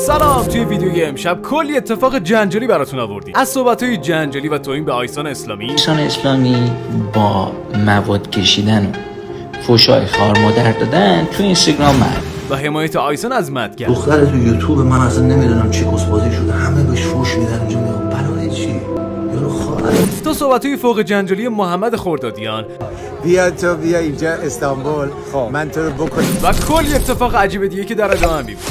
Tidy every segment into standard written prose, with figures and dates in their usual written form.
سلام. توی ویدیوی امشب کلی اتفاق جنجالی براتون آوردیم. از صحبت‌های جنجالی و توهین به آیسان اسلامی. آیسان اسلامی با مواد کشیدن و فحشای خوار مادر دادن تو اینستاگرام و حمایت آیسان از مدگر. دختر تو یوتیوب من اصلا نمیدونم چه کسبازی شده، همه بهش فوش میدن اینجا. میگم برای چی؟ یارو خواهر. تو صحبت‌های فوق جنجالی محمد خردادیان. بیا اینجا استانبول، من تو رو بکنم. و کلی اتفاق عجیب دیگه که در ادامه میبینیم.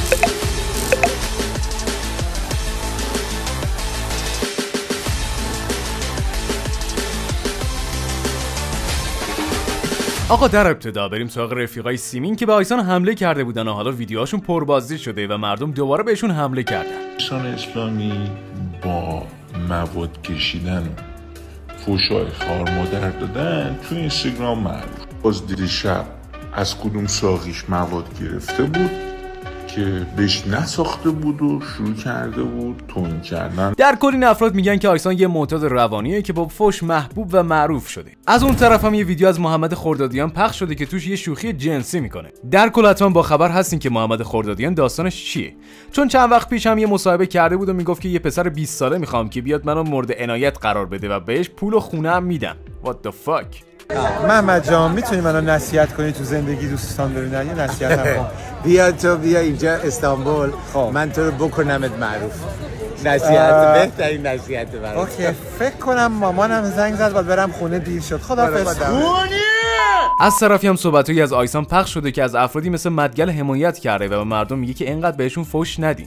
آقا در ابتدا بریم سراغ رفیقای سیمین که به آیسان حمله کرده بودن و حالا ویدیوهاشون پربازدید شده و مردم دوباره بهشون حمله کردن. آیسان اسلامی با مواد کشیدن و فحشای خوار مادر دادن تو اینستاگرام معروف. باز دیشب از کدوم ساقیش مواد گرفته بود که بهش نساخته بود و شروع کرده بود توهین کردن. در کل این افراد میگن که آیسان یه معتاد روانیه که با فحش محبوب و معروف شده. از اون طرف هم یه ویدیو از محمد خردادیان پخش شده که توش یه شوخی جنسی میکنه. در کل حتما با خبر هستین که محمد خردادیان داستانش چیه، چون چند وقت پیش هم یه مصاحبه کرده بود و میگفت که یه پسر 20 ساله میخوام که بیاد منو مورد عنایت قرار بده و بهش پول و خونه هم میدم. What the fuck. محمد جان میتونی منو نصیحت کنی تو زندگی دوستان ببینن؟ یه نصیحت هم بیا اینجا استانبول، من تو رو بکنمت معروف. نصیحت بهترین نصیحت برام. اوکی، فکر کنم مامانم زنگ زد و برم خونه، دیر شد. خداحافظ. از طرفی هم صحبتایی از آیسان پخش شده که از افرادی مثل مدگل حمایت کرده و به مردم میگه که اینقدر بهشون فحش ندین.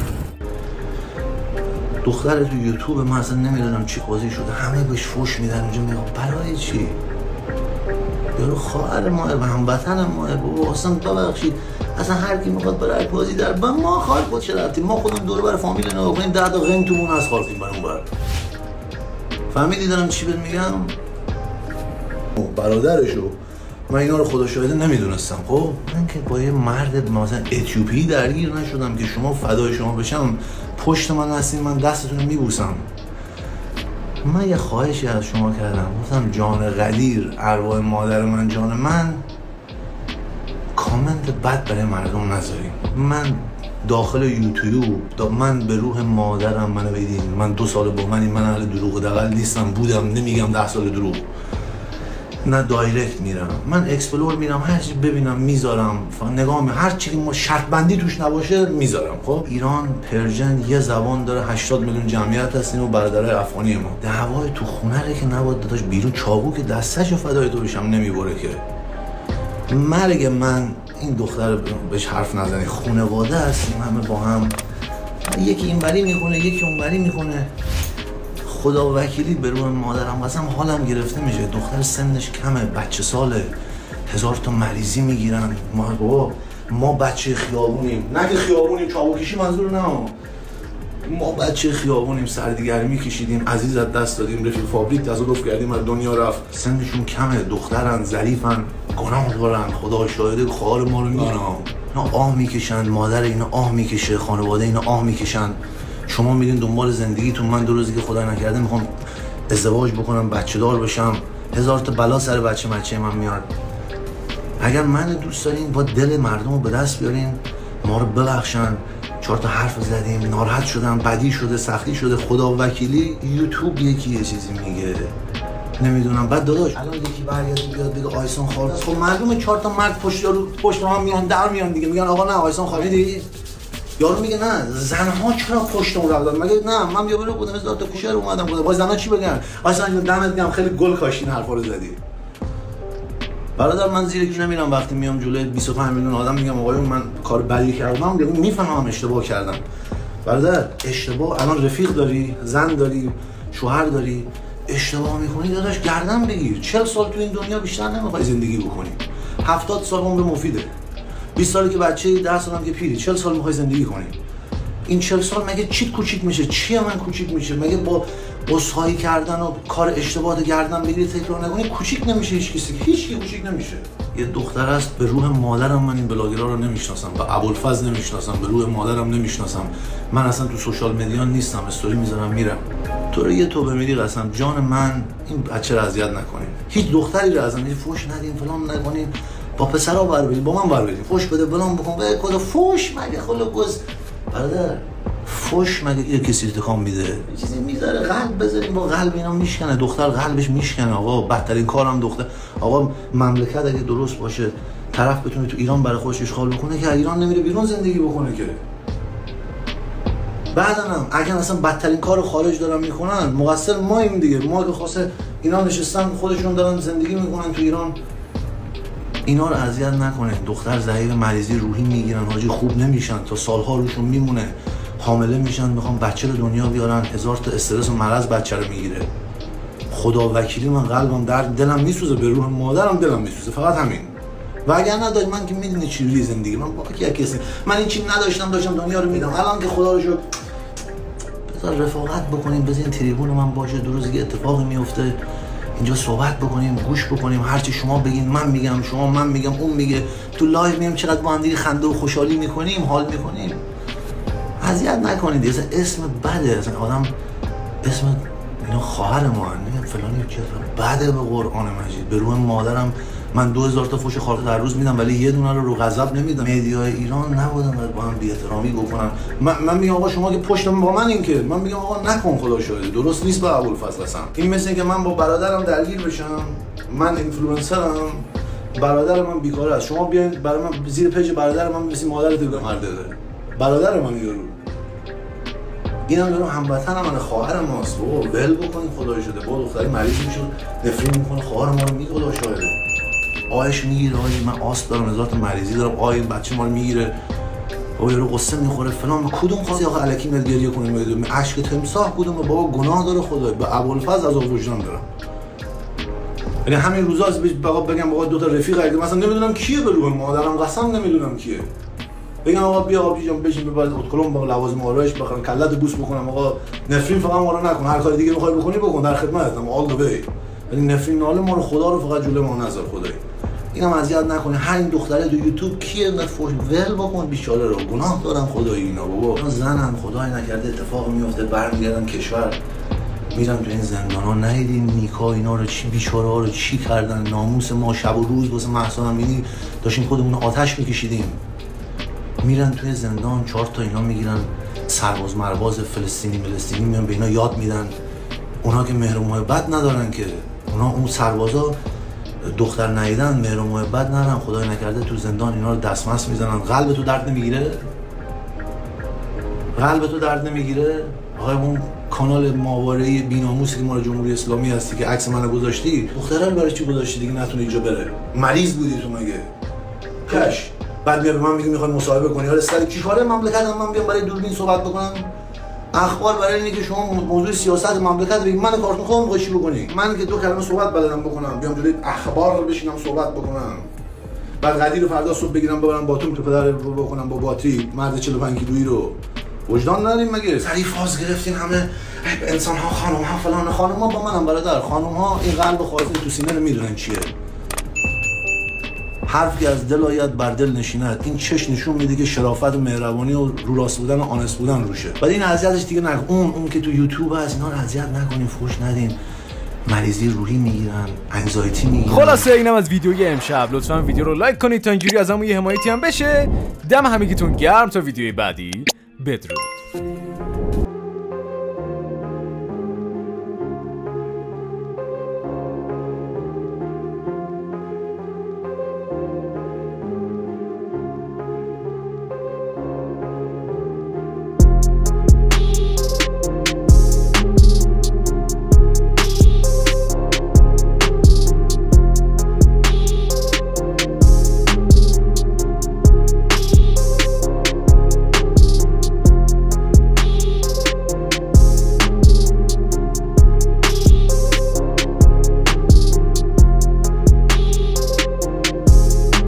دختر تو یوتیوب من اصلا نمیدونم چی بازی شده، همه بهش فوش میدن اینجا. میگم برای چی؟ یارو خواهر ماه و هموطن ماه. بابا اصلا ببخشید، اصلا هر کی میخواد برای پوزی در ما خواهر خود چه رفتیم؟ ما خودم دور بر فامیل نگاه کنیم 10 تا غن تومون از خالقیم برام بر. فهمیدی دارم چی بهت میگم؟ برادرشو من اینا رو خدا شاهده نمیدونستم. خب من که با یه مرد مثلا اتیوپی درگیر نشدم که شما فدای شما بشم پشت من هستین، من دستتون رو میبوسم. من یه خواهشی از شما کردم، گفتم جان قدیر ارواح مادر من جان من، کامنت بد برای مردم نذاریم. من داخل یوتیوب من به روح مادرم منو بدین. من 2 سال با من اهل دروغ دقل نیستم، بودم، نمیگم 10 سال دروغ. نه دایرکت میرم، من اکسپلور میرم، هر چی ببینم میذارم، نگاه میکنم، هر چی ما شرط بندی توش نباشه میذارم. خب ایران پرژن یه زبان داره، 80 میلیون جمعیت هستیم و برادرای افغانی ما. دعوای تو خونه ره که نباید داداش بیرون، چاقو که دستشو فدای تو بشم نمیبره که. مرگ من این دختر بهش حرف نزنی، خانواده هستیم همه با هم، یکی اینوری میکنه یکی اونوری میکنه. خدا وکیلی به روح مادرم قسم حالم گرفته میشه. دختر سنش کمه، بچه ساله، 1000 تا مریضی میگیرن. ما بچه خیابونیم، نه که خیابونیم چاقو کشی منظور نه، ما بچه خیابونیم، سردیگرمی کشیدیم، عزیز از دست دادیم، رفیق فابریک تصادف کردیم از دنیا رفت. سنشون کمه، دخترن، ظریفن، گناه دارن، خدا شاهده خواهر ما رو میگن. اینا آه میکشن، مادر اینا آه میکشه، خانواده اینا آه میکشن. شما میرین دنبال زندگیتون، من 2 روزی که خدا نکرده میخوام ازدواج بکنم، بچه دار بشم، 1000 تا بلا سر بچه من میاد. اگر من دوست دارین با دل مردم رو به دست بیارین، ما رو ببخشن، 4 تا حرف زدیم، ناراحت شدم، بدی شده، سختی شده، خدا وکیلی یوتیوب یکی یه چیزی میگه نمیدونم. بعد داداش الان یکی برگرده بیاد بگه آیسان خالد، خب مردم 4 تا مرد پشت هم میان در میان دیگه، میگن آقا نه آیسان خالدی. یارو میگه نه زنها چرا پشتم رو دادن؟ مگه نه من بیا برو بودم از داد کوشر اومدم بودم با زنها چی بگن؟ اصلا دمت گرم خیلی گل کاشین حرفا رو زدی. برادر من زیر کی نمیرم، وقتی میام جلوی 25 میلیون آدم میگم آقایون من کار بدی کردم، میفهمم اشتباه کردم. برادر اشتباه، الان رفیق داری، زن داری، شوهر داری، اشتباه میکنی داداش گردن بگیر. 40 سال تو این دنیا بیشتر نمیخوای زندگی بکنی، 70 سال عمر مفیده، 20 سالی که بچه، 10 سالم که پیری، 40 سال میخوای زندگی کنی. این 40 سال مگه چیت کوچیک میشه؟ چیه من کوچیک میشه؟ مگه با عذرخواهی کردن و کار اشتباه گردن بگیری تکرار نکنی کوچیک نمیشه؟ هیچ کی کوچیک نمیشه. یه دختر است به روح مادرم، من این بلاگرها رو نمیشناسم، به ابوالفضل نمیشناسم، به روح مادرم نمیشناسم. من اصلا تو سوشال مدیا نیستم، استوری میذارم میرم. تو رو یه توبه میری قسم جان من این بچه رو اذیت نکنین، هیچ دختری رو ازم فوش ندین، فلان نکنین، با پسرا بر برید، با من بر برید، فوش بده بلان بکن، به کد فوش مگه خلوقز برادر فوش مگه یه کسی تکان میده؟ یه چیزی میذاره قلب بذاریم با قلب اینا میشکنه، دختر قلبش میشکنه. آقا بدترین کارم دختر. آقا مملکت اگه درست باشه طرف بتونه تو ایران برای خودش اشغال بکنه که ایران نمیره بیرون زندگی بکنه که. بعدم اگه اصلا بدترین کار خارج دارن میکنن مقصر ماییم دیگه. ما که خواسته اینا نشستن خودشون دارن زندگی میکنن تو ایران، اینا رو اذیت نکنه. دختر ضعیف مریضی روحی میگیرن حاجی، خوب نمیشن تا سالها روشون میمونه، حامله میشن میخوان بچه رو دنیا بیارن، 1000 تا استرس و مرض بچه رو میگیره. خدا وکیلی من قلبم درد دلم میسوزه، به روح مادرم دلم میسوزه، فقط همین. و اگر نداشت من که میدونی چجوری زندگی من با کی کسی من این چیز نداشتم، داشتم دنیا رو میدم. الان که خدا رو شکر بذار رفاقت بکنیم، بذار این تریبون من باشه، دو روز یه اتفاقی میفته اینجا صحبت بکنیم، گوش بکنیم، هرچی شما بگین من میگم، شما من میگم، اون میگه، تو لایو میام چقدر با هم دیگه خنده و خوشحالی میکنیم، حال میکنیم. اذیت نکنید. اصلا اسم بده، اصلا آدم اسم اینا خواهر ما نمیدونم فلانی چه بده. به قرآن مجید به روح مادرم من 2000 تا فوش خارج در روز میدم ولی یه دونه رو غضب نمیدم. مدیای ایران نبودن با هم بی‌احترامی بکنن. من میگم آقا شما که پشت با من این که من میگم آقا نکن، خدا شاهده درست نیست با ابوالفضل اصلا. این مثل اینکه من با برادرم درگیر بشم، من اینفلوئنسرم، برادر من بیکاره است، شما بیاین برای من زیر پیج برادر من مثل مادرت بمرده برادر من یارو. اینم دارم هموطن من، خواهر ماست. بابا ول بکنید خدا شده. با دختری مریض میشه نفرین میکنه خواهر ما رو میگه خدا شاهده. آیش میگیره، آی من آسپ دارم، 1000 تا مریضی دارم، آی بچه ما رو میگیره، آی رو قصه میخوره فلان. کدوم خاصی آخه الکی میاد گریه کنه میاد اشک تمساح کدوم؟ بابا گناه داره خدا. به ابوالفضل از وجدان دارم. یعنی همین روزاست بگم آقا دو تا رفیق اگه مثلا نمیدونم کیه، به روح مادرم قسم نمیدونم کیه، بگم آقا بیا آقا جان بشین ببرید اتکلم با لوازم آرایش بخرم کلت بوس بکنم، آقا نفرین فقط ما رو نکن، هر کاری دیگه میخوای بکنی بکن، در خدمتم آل دو وی. ولی نفرین ناله ما رو خدا رو فقط جلوی ما نذار خدای. اینم اذیت نکنه. همین دختره تو یوتیوب کیه نفوش ول بکن بیچاره رو، گناه دارن خدای اینا. بابا زنم خدای نکرده اتفاق میفته برمیگردن کشور میرم تو این زندانا، ندیدین نیکا اینا رو چی بیچاره ها رو چی کردن، ناموس ما شب و روز واسه مهسا امینی داشتیم خودمون آتش میکشیدیم، میرن توی زندان 4 تا اینا میگیرن سرباز مرباز فلسطینی میان به اینا یاد میدن. اونا که مهر و محبت ندارن که، اونا اون سربازا دختر ندیدن مهر و محبت ندارن، خدای نکرده تو زندان اینا رو دستمست میزنن. قلب تو درد نمیگیره؟ قلب تو درد نمیگیره؟ آقای اون کانال ماهواره بی‌ناموسی که مال جمهوری اسلامی هستی که عکس منو گذاشتی، دختره رو برای چی گذاشتی دیگه نتونه اینجا بره؟ مریض بودی تو مگه؟ کش بعد میاد به من میگه میخوای مصاحبه کنی. حالا سر چی کاره مملکتم من بیام برای دوربین صحبت بکنم؟ اخبار برای اینه که شما موضوع سیاست مملکت بگید، من کارتون خودم میخوای چی بکنی؟ من که 2 کلمه صحبت بلدم بکنم بیام جلوی اخبار بشینم صحبت بکنم، بعد قدیر رو فردا صبح بگیرم ببرم باتوم تو پدر رو بکنم با باتری مرد 45 کیلویی رو. وجدان نداریم مگه؟ سری فاز گرفتین همه انسان ها خانم ها فلان. خانم ها با منم برادر، خانم ها این قلب خواهی تو سینه رو میدونن چیه. حرفی از دل آید بر دل نشیند. این چش نشون میده که شرافت و مهربانی و رو راست بودن و آنست بودن روشه. بعد این اذیتش دیگه نکن. اون که تو یوتیوب هست اینا رو اذیت نکنین، فوش ندین، مریضی روحی میگیرن، انگزایتی میگیرن. خلاصه اینم از ویدیوی امشب. لطفا ویدیو رو لایک کنید تا اینجوری ازمون یه حمایتی هم بشه. دم همگیتون گرم تا ویدیوی بعدی. بدرود.